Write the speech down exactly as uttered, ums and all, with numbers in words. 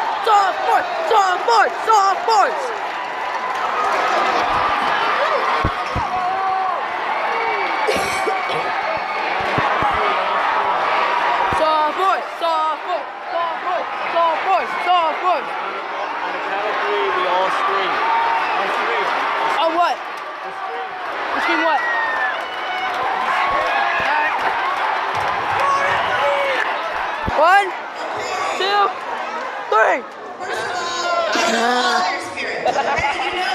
Sophomores! Sophomores! Sophomores! Sophomores! Sophomores! Sophomores! Sophomores! Sophomores! On the count of three, we all scream. On three. On what? We scream. We scream what? One, two, three.